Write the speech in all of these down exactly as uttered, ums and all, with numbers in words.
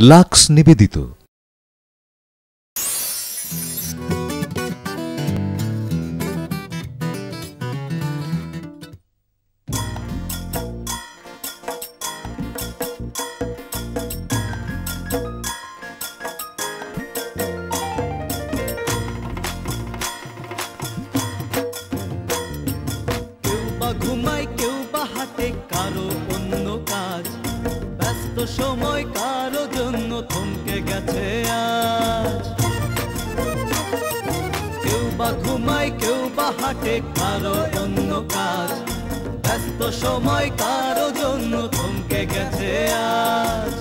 Lux নিবেদিত। ঘুমাই কেউ বা হাতে কারো অন্য কাজ, ব্যস্ত সময় কারো জন্য থমকে গেছে আজ। কেউ বা ঘুমাই কেউ বা হাতে কারো অন্য কাজ, ব্যস্ত সময় কারো জন্য থমকে গেছে আজ।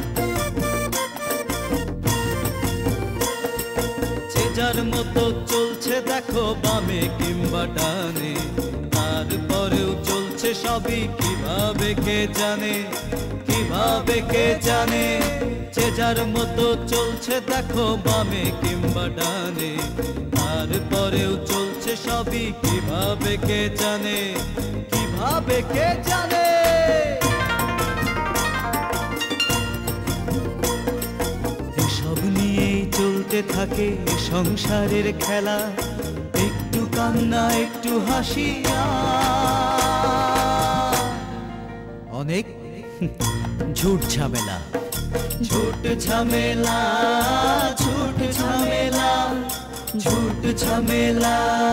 যে যার মতো চলছে দেখো বামে কিংবা ডানে, তারপরেও চলছে সবই কিভাবে কে জানে, কিভাবে কে জানে। যে যার মতো চলছে দেখো বামে কিংবা ডানে, তারপরেও চলছে সবই কিভাবে কে জানে, কিভাবে কে জানে। এসব নিয়েই চলতে থাকে সংসারের খেলা, একটু কান্না একটু হাসি অনেক ঝুট ঝামেলা, ঝুট ঝামেলা, ঝুট ঝামেলা, ঝুট ঝামেলা।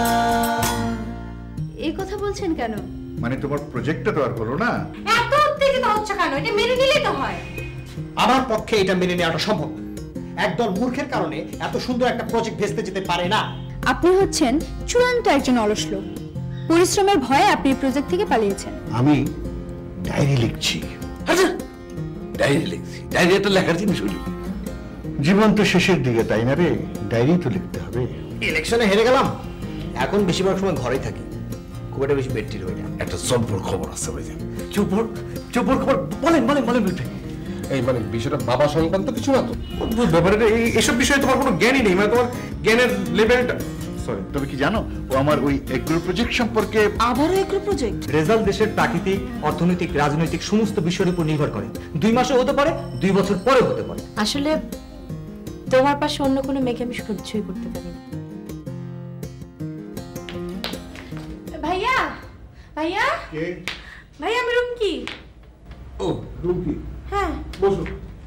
এই কথা বলছেন কেন? মানে তোমার প্রজেক্টটা তো আর হলো না। এত উত্তেজিত হচ্ছে কেন? এটা মেনে নিলেই তো হয়। আমার পক্ষে এটা মেনে নেওয়াটা সম্ভব। একদল মূর্খের কারণে এত সুন্দর একটা প্রজেক্ট ভেস্তে যেতে পারে না। আপনি হচ্ছেন চূড়ান্ত একজন অলস লোক। পরিশ্রমের ভয়ে আপনি প্রজেক্ট থেকে পালিয়েছেন। আমি ডায়েরি লিখছি। আচ্ছা, ডায়েরি লিখছি? ডায়েরি একটা লেখার জিনিস হলো? জীবন তো শেষের দিকে, তাই না রে? ডায়েরি তো লিখতে হবে। ইলেকশনে হেরে গেলাম, এখন বেশিরভাগ সময় ঘরেই থাকি, খুব একটা বেশি বেডটি হই না। একটা চম্পর খবর আছে ওই যে। চুপর চুপর খবর বলেন বলেন বলেন বলেন। এই মানে বিষয়টা বাবা সংক্রান্ত কিছু না তো? ব্যাপারে এইসব বিষয়ে তোমার কোনো জ্ঞানই নেই, মানে তোমার জ্ঞানের লেভেলটা। সরি, তবে কি জানো ও আমার ওই এগ্রো প্রজেক্ট সম্পর্কে? আবারও এগ্রো প্রজেক্ট? রেজাল্ট দেশের প্রাকৃতিক, অর্থনৈতিক, রাজনৈতিক সমস্ত বিষয়ের উপর নির্ভর করে। দুই মাসে হতে পারে, দুই বছর পরে হতে পারে। আসলে তোমার পাশে অন্য কোনো মেয়েকে আমি সহ্যই করতে পারি না। ভাইয়া, ভাইয়া, ভাইয়া আমি রুমকি। ও রুমকি? হ্যাঁ বসো।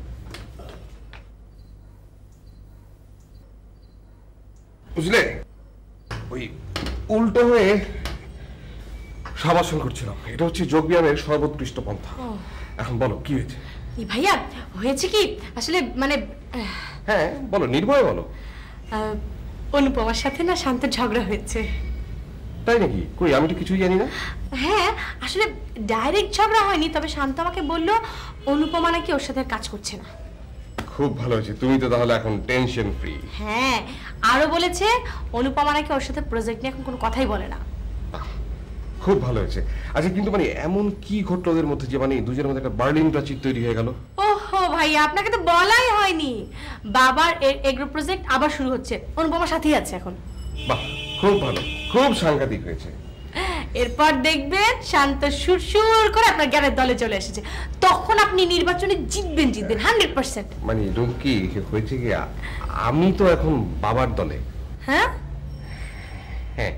বুঝলে, ওই উল্টো হয়ে সাবাসন করছিলাম। এটা হচ্ছে যোগ ব্যায়ামের সর্বোৎকৃষ্ট পন্থা। এখন বলো কি হয়েছে? ভাইয়া হয়েছে কি আসলে, মানে হ্যাঁ বলো, নির্ভয় বলো। অনুপমার সাথে না শান্তের ঝগড়া হয়েছে। তাই নাকি? কই, আমি তো কিছুই জানি না। হ্যাঁ আসলে ডাইরেক্ট ঝগড়া হয়নি, তবে শান্ত আমাকে বললো অনুপমা নাকি ওর সাথে কাজ করছে না। খুব ভালো হয়েছে, তুমি তো তাহলে এখন টেনশন ফ্রি। হ্যাঁ, আরো বলেছে অনুপমা নাকি ওর সাথে প্রজেক্ট নিয়ে এখন কোনো কথাই বলে না। খুব ভালো হয়েছে। আচ্ছা কিন্তু মানে এমন কি ঘটলো ওদের মধ্যে যে মানে দুজনের মধ্যে একটা বার্লিন প্রাচীর তৈরি হয়ে গেল? ওহো ভাই, আপনাকে তো বলাই হয়নি, বাবার এগ্রো প্রজেক্ট আবার শুরু হচ্ছে, অনুপমার সাথেই আছে এখন। বাহ, খুব ভালো, খুব সাংঘাতিক হয়েছে। এরপর দেখবেন শান্ত সুরসুর করে আপনার জ্ঞানের দলে চলে এসেছে, তখন আপনি নির্বাচনে জিতবেন জিতবেন হান্ড্রেড পার্সেন্ট। মানে রুমকি হয়েছে কি, আমি তো এখন বাবার দলে। হ্যাঁ হ্যাঁ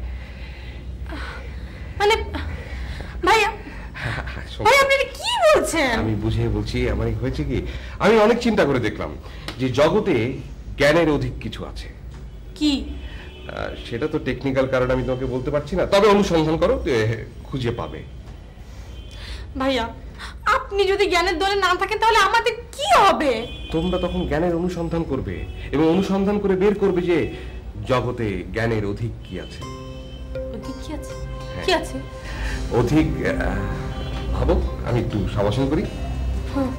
মানে ভাইয়া, ভাই আপনি কি বলছেন? আমি বুঝিয়ে বলছি। আমার হয়েছে কি, আমি অনেক চিন্তা করে দেখলাম যে জগতে জ্ঞানের অধিক কিছু আছে। কি সেটা তো টেকনিক্যাল কারণে আমি তোমাকে বলতে পারছি না, তবে অনুসন্ধান করো, খুঁজে পাবে। ভাইয়া আপনি যদি জ্ঞানের দলে না থাকেন তাহলে আমাদের কি হবে? তোমরা তখন জ্ঞানের অনুসন্ধান করবে এবং অনুসন্ধান করে বের করবে যে জগতে জ্ঞানের অধিক কি আছে। অধিক কি আছে? কি আছে অধিক? ভাবো, আমি একটু সাবাসন করি। হ্যাঁ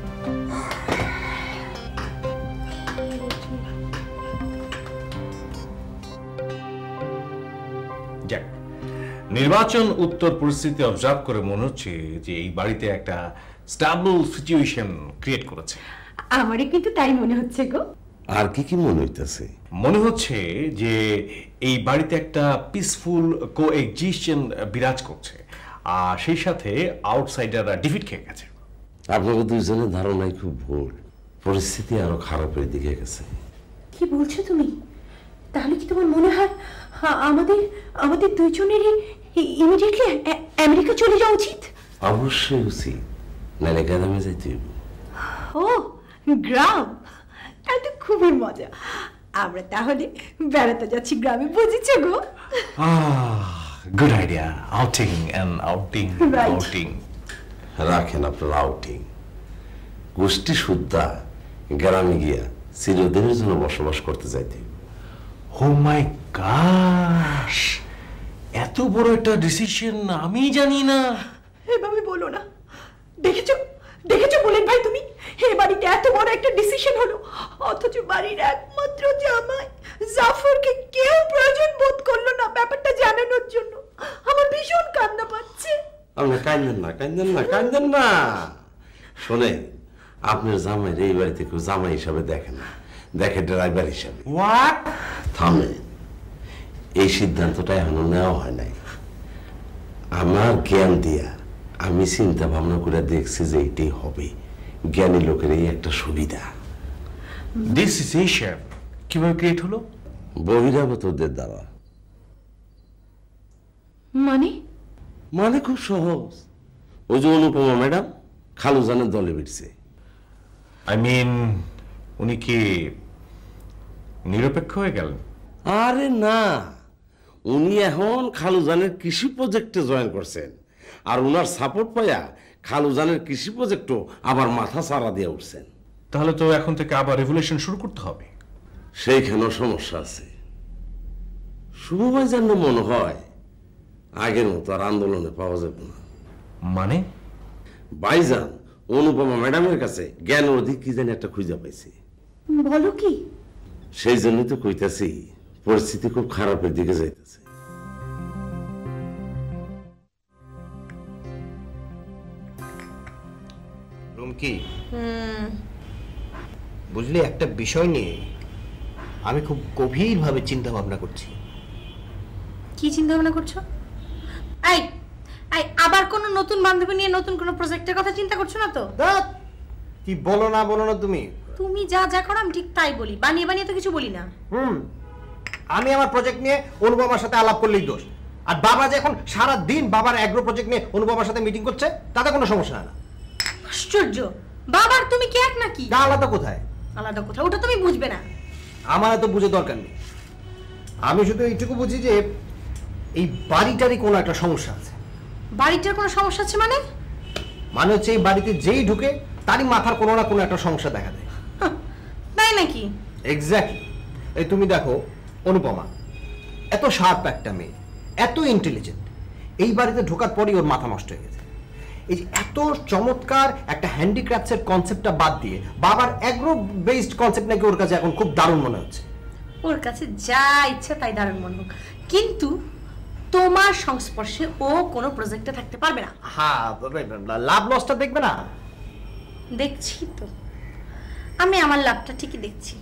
নির্বাচন উত্তর পরিস্থিতি অবজার্ভ করে মনে হচ্ছে যে এই বাড়িতে একটা স্টেবল সিচুয়েশন ক্রিয়েট করেছে। আমারই কিন্তু তাই মনে হচ্ছে গো। আর কি কি মনে হইতেছে? মনে হচ্ছে যে এই বাড়িতে একটা পিসফুল কোএক্সিস্টেন বিরাজ করছে, আর সেই সাথে আউটসাইডাররা ডিফিট খেয়ে গেছে। আপনাদের দুইজনের ধারণাই খুব ভুল। পরিস্থিতি আরো খারাপের দিকে গেছে। কি বলছো তুমি? তাহলে কি তোমার মনে হয় আমাদের আমাদের দুইজনেরই ইমিডিয়েটলি আমেরিকা চলে যাওয়া উচিত? অবশ্যই উচিত, নাহলে গ্রামে যাইতে হইব। ও গ্রাম, তাহলে তো খুবই মজা। আমরা তাহলে বেড়াতে যাচ্ছি গ্রামে, বুঝেছো গো? Good idea, outing and outing outing. রাখেন আপনার আউটিং। গোষ্ঠী শুদ্ধা গ্রামে গিয়া চিরদিনের জন্য বসবাস করতে যাইতে। ও মাই গশ, এত বড় একটা ডিসিশন আমি জানি না। এভাবে বলো না। দেখেছো দেখেছো বলেন ভাই, তুমি এ বাড়িতে এত বড় একটা ডিসিশন হলো, অথচ বাড়ির একমাত্র জামাই জাফরকে কেউ প্রয়োজন বোধ করলো না ব্যাপারটা জানানোর জন্য। আমার ভীষণ কান্না পাচ্ছে। আপনি কাঁদেন না, কাঁদেন না, কাঁদেন না। শোনে, আপনার জামাই এই বাড়িতে কেউ জামাই হিসাবে দেখে না, দেখে ড্রাইভার হিসাবে। হোয়াট? থামে, এই সিদ্ধান্তটা এখনো নেওয়া হয় নাই। আমার জ্ঞান দিয়া আমি চিন্তা ভাবনা করে দেখছি যে এটাই হবে। জ্ঞানী লোকের এই একটা সুবিধা। ডিসিশন কিভাবে ক্রিয়েট হলো? বহিরাগতদের দ্বারা। মানে মানে খুব সহজ। ওই যে অনুপমা ম্যাডাম খালুজানের দলে বিটছে। আই মিন, উনি কি নিরপেক্ষ হয়ে গেলেন? আরে না, উনি এখন খালুজানের কৃষি প্রজেক্টে জয়েন করছেন, আর উনার সাপোর্ট পাইয়া খালুজানের কৃষি প্রজেক্টও আবার মাথা চারা দিয়ে উঠছেন। তাহলে তো এখন থেকে আবার রেভলিউশন শুরু করতে হবে। সেইখানেও সমস্যা আছে। শুভ ভাই যেন মনে হয় আগের মতো আর আন্দোলনে পাওয়া যাবে না। মানে? ভাইজান অনুপমা ম্যাডামের কাছে জ্ঞান অধিক কি জানি একটা খুঁজে পাইছি। বলো কি? সেই জন্যই তো কইতাছি পরিস্থিতি খুব খারাপের দিকে যাইতেছে। রুমকি, বুঝলি, একটা বিষয় নিয়ে আমি খুব গভীরভাবে চিন্তা ভাবনা করছি। কি চিন্তা ভাবনা করছো? আই আই আবার কোন নতুন বান্ধবী নিয়ে নতুন কোন প্রজেক্টের কথা চিন্তা করছো না তো? কি বলো না বলো না তুমি? তুমি যা যা করো আমি ঠিক তাই বলি, বানিয়ে বানিয়ে তো কিছু বলি না। হুম, আমি আমার প্রজেক্ট নিয়ে অনুপমার সাথে আলাপ করলেই দোষ। আর বাবা যে এখন সারা দিন বাবার অ্যাগ্রো প্রজেক্ট নিয়ে অনুপমার সাথে মিটিং করছে, তাতে কোনো সমস্যা হয় না। আশ্চর্য, বাবার তুমি কি এক নাকি? না, আলাদা কোথায়? আলাদা কোথায় ওটা তুমি বুঝবে না। আমার তো বুঝে দরকার নেই। আমি শুধু এইটুকু বুঝি যে এই বাড়িটারই কোনো একটা সমস্যা আছে। বাড়িটার কোনো সমস্যা আছে মানে? মানে হচ্ছে এই বাড়িতে যেই ঢুকে তারই মাথার কোনো না কোনো একটা সমস্যা দেখা দেয়। তাই নাকি? এক্স্যাক্টলি। এই তুমি দেখো, অনুপমা এত শার্প একটা মেয়ে, এত ইন্টেলিজেন্ট, এই বাড়িতে ঢোকার পরই ওর মাথা নষ্ট হয়ে গেছে। এই যে এত চমৎকার একটা হ্যান্ডিক্রাফটসের কনসেপ্টটা বাদ দিয়ে বাবার অ্যাগ্রো বেসড কনসেপ্ট নাকি ওর কাছে এখন খুব দারুণ মনে হচ্ছে। ওর কাছে যা ইচ্ছা তাই দারুণ মনে হোক, কিন্তু তোমার সংস্পর্শে ও কোনো প্রজেক্টে থাকতে পারবে না। হ্যাঁ, লাভ লসটা দেখবে না? দেখছি তো, আমি আমার লাভটা ঠিকই দেখছি।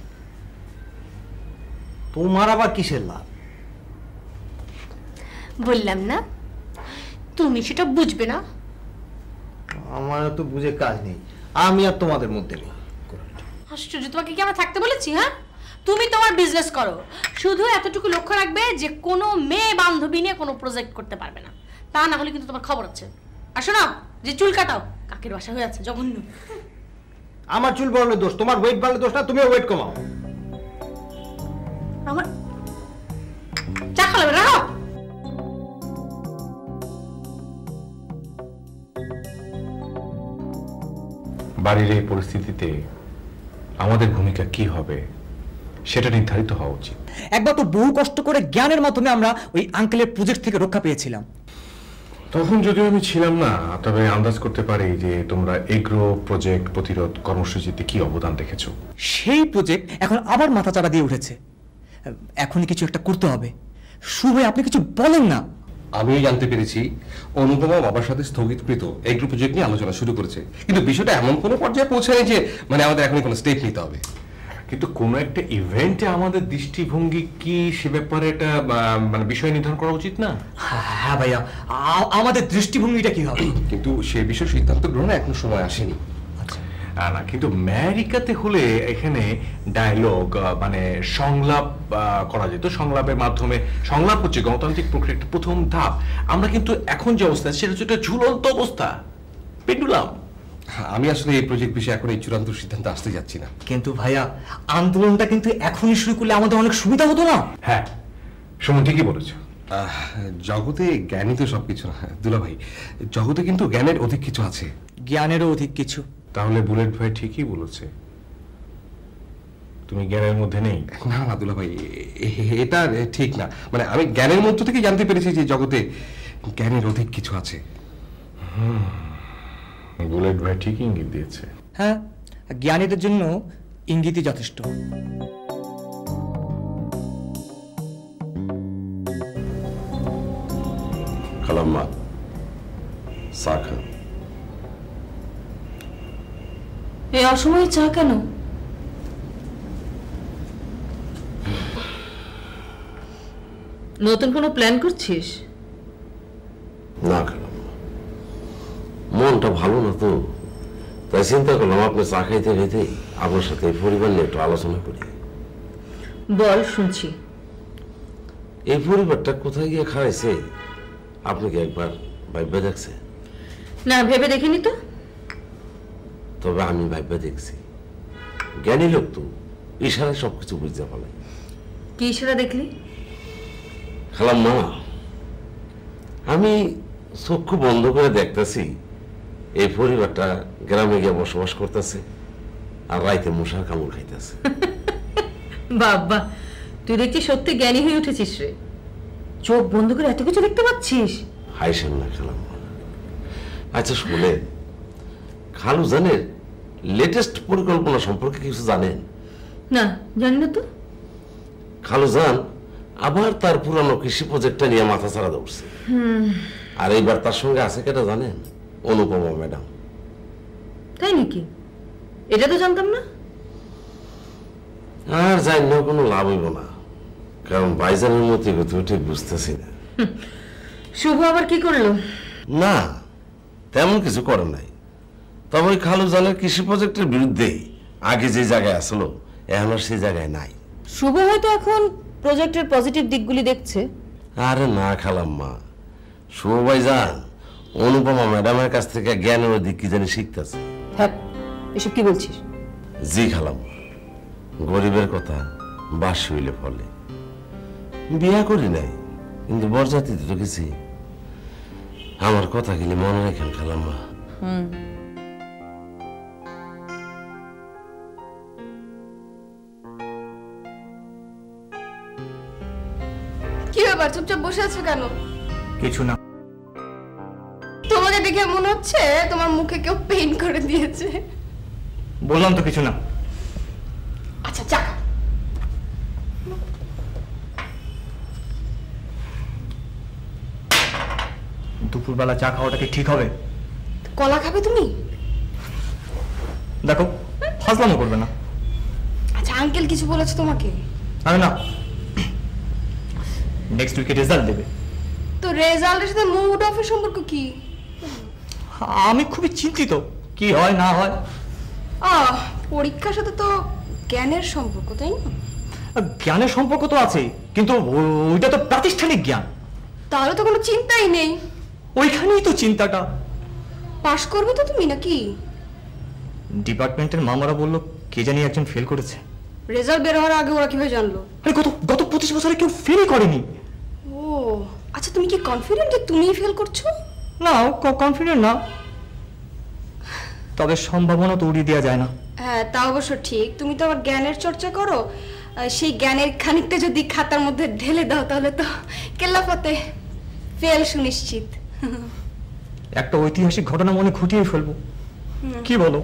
তোমার আবার কিসের লাভ? বললাম না, তুমি সেটা বুঝবে না। আমার তো বুঝে কাজ নেই, আমি আর তোমাদের মধ্যে নেই। আশ্চর্য, তোমাকে কি আমরা থাকতে বলেছি? হ্যাঁ, তুমি তোমার বিজনেস করো, শুধু এতটুকু লক্ষ্য রাখবে যে কোনো মেয়ে বান্ধবী নিয়ে কোনো প্রজেক্ট করতে পারবে না, তা না হলে কিন্তু তোমার খবর আছে। আসো না, যে চুল কাটাও, কাকের বাসা হয়ে আছে, জঘন্য। আমার চুল বাড়লে দোষ, তোমার ওয়েট বাড়লে দোষ না, তুমিও ওয়েট কমাও। আমার চা খাবে রাখো। বাড়ির এই পরিস্থিতিতে আমাদের ভূমিকা কি হবে সেটা নির্ধারিত হওয়া উচিত। একবার তো বহু কষ্ট করে জ্ঞানের মাধ্যমে আমরা ওই আঙ্কেলের প্রজেক্ট থেকে রক্ষা পেয়েছিলাম। তখন যদিও আমি ছিলাম না, তবে আন্দাজ করতে পারি যে তোমরা এগ্রো প্রজেক্ট প্রতিরোধ কর্মসূচিতে কি অবদান রেখেছো। সেই প্রজেক্ট এখন আবার মাথাচাড়া দিয়ে উঠেছে, এখনই কিছু একটা করতে হবে। শুভ, আপনি কিছু বলেন না। আমি জানতে পেরেছি অনুপমা বাবার সাথে স্থগিতকৃত এগ্রো প্রজেক্ট নিয়ে আলোচনা শুরু করেছে, কিন্তু বিষয়টা এমন কোনো পর্যায়ে পৌঁছায়নি যে মানে আমাদের এখন কোনো স্টেপ নিতে হবে। কিন্তু কোনো একটা ইভেন্টে আমাদের দৃষ্টিভঙ্গি কি সে ব্যাপারে একটা মানে বিষয় নির্ধারণ করা উচিত না? হ্যাঁ ভাইয়া, আমাদের দৃষ্টিভঙ্গিটা কি হবে? কিন্তু সে বিষয়ে সিদ্ধান্ত গ্রহণে এখনো সময় আসেনি। না, কিন্তু আমেরিকাতে হলে এখানে ডায়লগ মানে সংলাপ করা যেত। সংলাপের মাধ্যমে, সংলাপ হচ্ছে গণতান্ত্রিক প্রক্রিয়ার একটা প্রথম ধাপ। আমরা কিন্তু এখন যে অবস্থা সেটা হচ্ছে একটা ঝুলন্ত অবস্থা, পেন্ডুলাম। আমি আসলে এই প্রজেক্ট বিষয়ে এখন এই চূড়ান্ত সিদ্ধান্ত আসতে যাচ্ছি না। কিন্তু ভাইয়া, আন্দোলনটা কিন্তু এখনই শুরু করলে আমাদের অনেক সুবিধা হতো না? হ্যাঁ, সুমন ঠিকই বলেছ। জগতে জ্ঞানই তো সবকিছু না দুলা ভাই, জগতে কিন্তু জ্ঞানের অধিক কিছু আছে। জ্ঞানেরও অধিক কিছু। তাহলে বুলেট ভাই ঠিকই বলেছে, তুমি জ্ঞানের মধ্যে নেই। না না দুলা ভাই, এটা ঠিক না। মানে আমি জ্ঞানের মধ্য থেকে জানতে পেরেছি যে জগতে জ্ঞানের অধিক কিছু আছে। হুম, বুলেট ভাই ঠিকই ইঙ্গিত দিয়েছে। হ্যাঁ, জ্ঞানীদের জন্য ইঙ্গিতই যথেষ্ট। খালাম্মা, চা খান। এই অসময়ে চা কেন? নতুন কোনো প্ল্যান করছিস? না খালাম্মা, মনটা ভালো না তো, তাই চিন্তা করলাম আপনি চা খাইতে খাইতে আপনার সাথে পরিবার নিয়ে একটু আলোচনা করি। বল, শুনছি। এই পরিবারটা কোথায় গিয়ে খাওয়াইছে আপনি কি একবার ভাইবা দেখছে? না, ভেবে দেখিনি তো। তবে আমি ভাইবা দেখছি। জ্ঞানী লোক তো, ইশারায় সবকিছু বুঝতে পারে। কি ইশারা দেখলি? খালাম্মা, আমি চক্ষু বন্ধ করে দেখতেছি এই পরিবারটা গ্রামে গিয়ে বসবাস করতেছে আর রাইতে মশার কামড় খাইতেছে। বাবা, তুই দেখছি সত্যি জ্ঞানী হয়ে উঠেছিস রে। চোখ বন্ধ করে এত কিছু দেখতে পাচ্ছিস? হাইসেন না খালাম্মা। আচ্ছা শুনে, খালু জানেন লেটেস্ট পরিকল্পনা সম্পর্কে কিছু জানেন? না, জানি না তো। খালু জান আবার তার পুরানো কৃষি প্রজেক্টটা নিয়ে মাথা ছাড়া দৌড়ছে। আর এইবার তার সঙ্গে আছে কেটা জানেন? অনুপমা ম্যাডাম। তাই নাকি? এটা তো জানতাম না। আর জানি না, কোনো লাভ হইব না, কারণ ভাইজানের মতো ঠিক বুঝতেছি না। শুভ আবার কি করলো? না, তেমন কিছু করে নাই। তবে ওই খালু জানের কৃষি প্রজেক্টের বিরুদ্ধেই আগে যে জায়গায় আসলো এখন আর সেই জায়গায় নাই। শুভ হয়তো এখন প্রজেক্টের পজিটিভ দিকগুলি দেখছে। আরে না খালাম্মা, শুভ ভাইজান অনুপমা ম্যাডামের কাছ থেকে জ্ঞানের দিক কি জানি শিখতেছে। হ্যাঁ, এসব কি বলছিস? জি খালাম্মা, গরিবের কথা বাস হইলে ফলে। বিয়া করি নাই, কিন্তু বরযাত্রীতে তো গেছি। আমার কথা গেলে মনে রাখেন খালাম্মা। হুম, কি ব্যাপার, চুপচাপ বসে আছো কেন? কিছু না। তোমাকে দেখে মনে হচ্ছে তোমার মুখে কেউ পেইন্ট করে দিয়েছে। বললাম তো কিছু না। আচ্ছা, চা। দুপুরবেলা চা খাওয়াটা কি ঠিক হবে? কলা খাবে তুমি? দেখো, ফাজলামো করবে না। আচ্ছা, আঙ্কেল কিছু বলেছে তোমাকে? আরে না, নেক্সট উইকে রেজাল্ট দেবে। তো রেজাল্টের সাথে মুড অফের সম্পর্ক কি? আমি খুবই চিন্তিত, কি হয় না হয়। আহ, পরীক্ষার সাথে তো জ্ঞানের সম্পর্ক, তাই না? জ্ঞানের সম্পর্ক তো আছে, কিন্তু ওইটা তো প্রাতিষ্ঠানিক জ্ঞান। তাহলে তো কোনো চিন্তাই নেই। ওইখানেই তো চিন্তাটা। পাশ করবে তো তুমি নাকি? ডিপার্টমেন্টের মামারা বলল কে জানি একজন ফেল করেছে। রেজাল্ট বের হওয়ার আগে ওরা কিভাবে জানলো? আরে গত গত পঁচিশ বছরে কেউ ফেলই করেনি। ও আচ্ছা, তুমি কি কনফিডেন্ট যে তুমিই ফেল করছো? না, কনফিডেন্ট না, তবে সম্ভাবনা তো উড়িয়ে দেওয়া যায় না। হ্যাঁ, তা অবশ্য ঠিক। তুমি তো আবার জ্ঞানের চর্চা করো, সেই জ্ঞানের খানিকটা যদি খাতার মধ্যে ঢেলে দাও তাহলে তো কেল্লাফতে ফেল সুনিশ্চিত। একটা ঐতিহাসিক ঘটনা মনে ঘটিয়ে ফেলবো, কি বলো?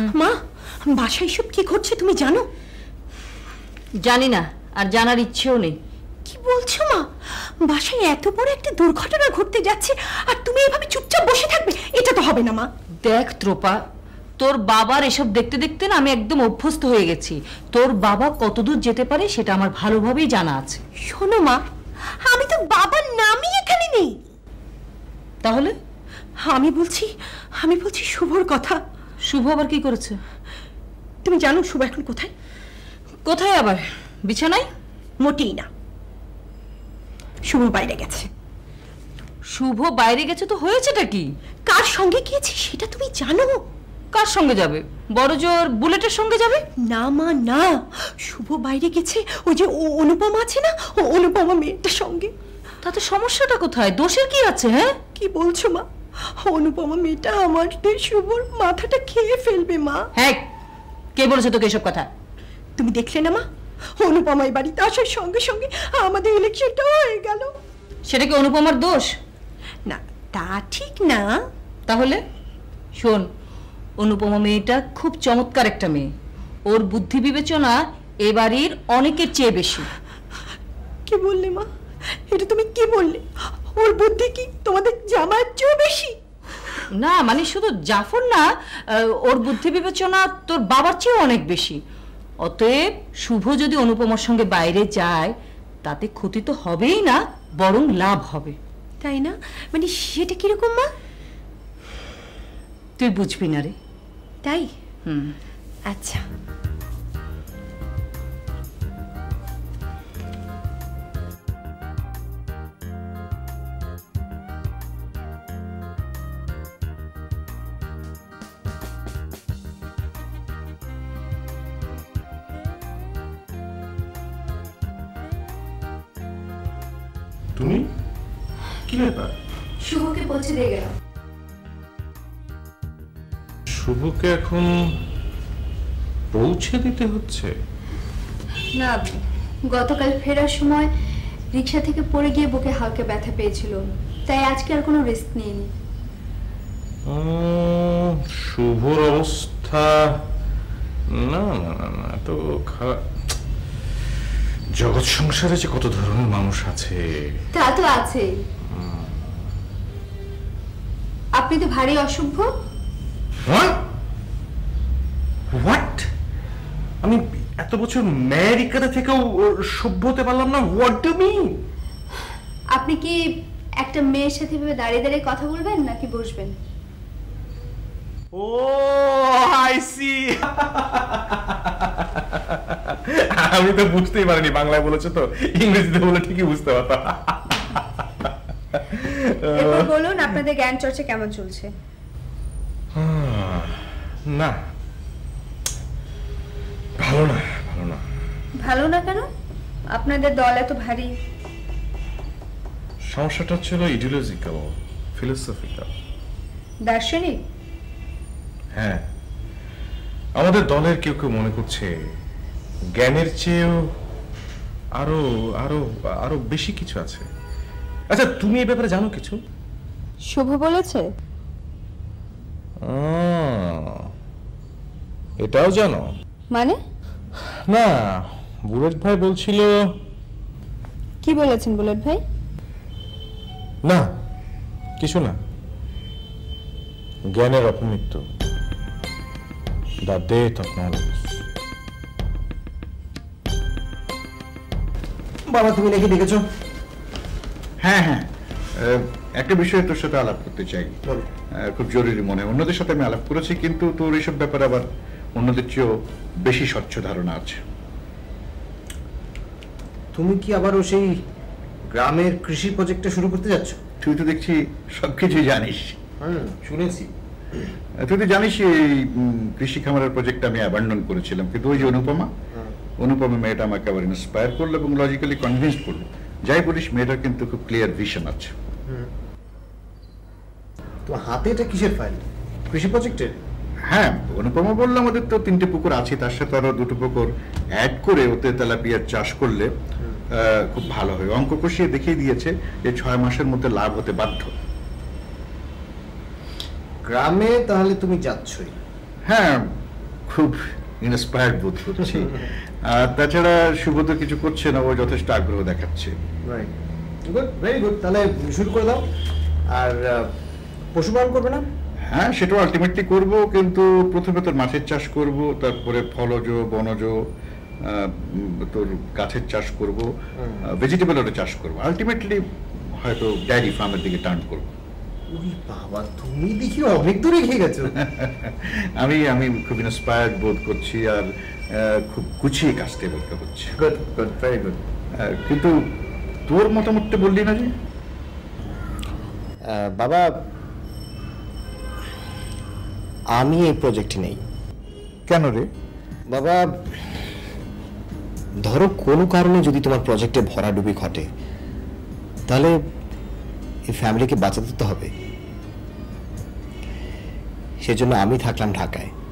মা বাসায় সব কি ঘটছে তুমি জানো? জানি না, আর জানার ইচ্ছেও নেই। কি বলছো মা? বাসায় এত বড় একটা দুর্ঘটনা ঘটতে যাচ্ছে আর তুমি এভাবে চুপচাপ বসে থাকবে? এটা তো হবে না মা। দেখ ত্রোপা, তোর বাবার এসব দেখতে দেখতে না আমি একদম অভ্যস্ত হয়ে গেছি। তোর বাবা কতদূর যেতে পারে সেটা আমার ভালোভাবেই জানা আছে। শোনো মা, আমি তো বাবার নামই এখানে নেই। তাহলে? আমি বলছি আমি বলছি শুভর কথা। শুভ আবার কি করেছে? তুমি জানো শুভ এখন কোথায়? কোথায় আবার? বিছানায়? মোটেই না, শুভ বাইরে গেছে। শুভ বাইরে গেছে তো হয়েছেটা কি? কার সঙ্গে গিয়েছে সেটা তুমি জানো? কার সঙ্গে যাবে? বড় জোর বুলেটের সঙ্গে যাবে? না মা না, শুভ বাইরে গেছে ওই যে অনুপমা আছে না, ও অনুপমা মেয়েটার সঙ্গে। তাতে সমস্যাটা কোথায়? দোষের কি আছে? হ্যাঁ কি বলছো মা? অনুপমা মেয়েটা আমার শুভর মাথাটা খেয়ে ফেলবে মা। হ্যাঁ, কে বলেছে তোকে এসব কথা? তুমি দেখলে না মা, অনুপমা এই বাড়িতে আসার সঙ্গে সঙ্গে আমাদের ইলেকশনটা হয়ে গেল। সেটা কি অনুপমার দোষ? না, তা ঠিক না। তাহলে শোন, অনুপমা মেয়েটা খুব চমৎকার একটা মেয়ে। ওর বুদ্ধি বিবেচনা এ বাড়ির অনেকের চেয়ে বেশি। কি বললে মা? এটা তুমি কি বললে? ওর বুদ্ধি কি তোমাদের জামার চেয়ে বেশি? না মানে শুধু জাফর না, ওর বুদ্ধি বিবেচনা তোর বাবার চেয়ে অনেক বেশি। অতএব শুভ যদি অনুপমার সঙ্গে বাইরে যায় তাতে ক্ষতি তো হবেই না, বরং লাভ হবে। তাই না? মানে সেটা কিরকম মা? তুই বুঝবি না রে। তাই? হুম, আচ্ছা। তুমি কি ব্যাপার? শুভকে পৌঁছে দিয়ে গেলাম। শুভকে এখন পৌঁছে দিতে হচ্ছে? না, গতকাল ফেরার সময় রিক্সা থেকে পড়ে গিয়ে বুকে হালকা ব্যথা পেয়েছিল, তাই আজকে আর কোনো রিস্ক নিইনি। শুভর অবস্থা না না না না তো খারাপ। জগৎ সংসারে যে কত ধরনের মানুষ আছে। তা তো আছে। আপনি তো ভারী অসভ্য। হোয়াট? আমি এত বছর আমেরিকাতে থেকেও সভ্য হতে পারলাম না? What do mean? আপনি কি একটা মেয়ের সাথে এভাবে দাঁড়িয়ে দাঁড়িয়ে কথা বলবেন নাকি বসবেন? Oh I see. আমি তো বুঝতেই পারিনি, বাংলায় বলেছে তো, ইংরেজিতে বলে ঠিকই বুঝতে পারতাম। এরপর বলুন আপনাদের জ্ঞান চর্চা কেমন চলছে? না, ভালো না। ভালো না। ভালো না কেন? আপনাদের দল এত ভারী। সমস্যাটা ছিল ইডিওলজিক্যাল, ফিলোসফিক্যাল, দার্শনিক। হ্যাঁ, আমাদের দলের কেউ কেউ মনে করছে জ্ঞানের চেয়েও আরো আরো আরো বেশি কিছু আছে। আচ্ছা, তুমি এই ব্যাপারে জানো কিছু? শুভ বলেছে। এটাও জানো? মানে? না, বুলেট ভাই বলছিল। কি বলেছেন বুলেট ভাই? না, কিছু না। জ্ঞানের অপমৃত্যু, দ্য ডেথ অফ নলেজ। বাবা, তুমি নাকি দেখেছো? হ্যাঁ হ্যাঁ, একটা বিষয়ে তোর সাথে আলাপ করতে চাই, খুব জরুরি মনে। অন্যদের সাথে আমি আলাপ করেছি, কিন্তু তোর এইসব ব্যাপারে আবার অন্যদের চেয়েও বেশি স্বচ্ছ ধারণা আছে। তুমি কি আবারও সেই গ্রামের কৃষি প্রজেক্টটা শুরু করতে যাচ্ছ? তুই তো দেখছি সবকিছু জানিস। হুম, শুনেছি। তুই তো জানিস এই কৃষি খামারের প্রজেক্টটা আমি অ্যাবান্ডন করেছিলাম, কিন্তু ওই যে অনুপমা অনুপমা মেয়েটা আমাকে আবার ইন্সপায়ার করলো এবং লজিক্যালি কনভিন্স করলো। যাই বলিস, মেয়েটার কিন্তু খুব ক্লিয়ার ভিশন আছে। তো হাতে এটা কিসের ফাইল? কৃষি প্রজেক্টের? হ্যাঁ, অনুপমা বললাম আমাদের তো তিনটে পুকুর আছে, তার সাথে আরো দুটো পুকুর অ্যাড করে ওতে তেলাপিয়ার চাষ করলে খুব ভালো হয়। অঙ্ক কষিয়ে দেখিয়ে দিয়েছে যে ছয় মাসের মধ্যে লাভ হতে বাধ্য। গ্রামে তাহলে তুমি যাচ্ছই? হ্যাঁ, খুব ইন্সপায়ার্ড বোধ করছি। আর তাছাড়া সুবোধ কিছু করছে না, ও যথেষ্ট আগ্রহ দেখাচ্ছে। Good, very good. তাহলে শুরু করে দাও। আর পশুপালন করবে না? হ্যাঁ, সেটাও আলটিমেটলি করব, কিন্তু প্রথমে তোর মাছের চাষ করব, তারপরে ফলজ বনজ তোর গাছের চাষ করব, ভেজিটেবলেরও চাষ করব, আলটিমেটলি হয়তো ডেয়ারি ফার্মের দিকে টার্ন করব। বাবা, তুমি দেখি অনেক দূরে গিয়ে গেছো। আমি আমি খুব ইন্সপায়ার্ড বোধ করছি, আর খুব গুছিয়ে কাজটা করতে হচ্ছে। Good good, very good. কিন্তু তোর মতামতটা বললি না যে? বাবা, আমি এই প্রজেক্টে নেই। কেন রে বাবা? ধরো কোনো কারণে যদি তোমার প্রজেক্টে ভরাডুবি ঘটে, তাহলে এই ফ্যামিলিকে বাঁচাতে তো হবে। সেজন্য আমি থাকলাম ঢাকায়।